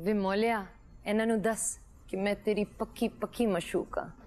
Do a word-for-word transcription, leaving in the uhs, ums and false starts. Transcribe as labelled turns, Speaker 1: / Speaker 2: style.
Speaker 1: ਵੇ ਮੋਲਿਆ, ਇਹਨਾਂ ਨੂੰ ਦੱਸ ਕਿ ਮੈਂ ਤੇਰੀ ਪੱਕੀ ਪੱਕੀ ਮਸ਼ੂਕ ਆ।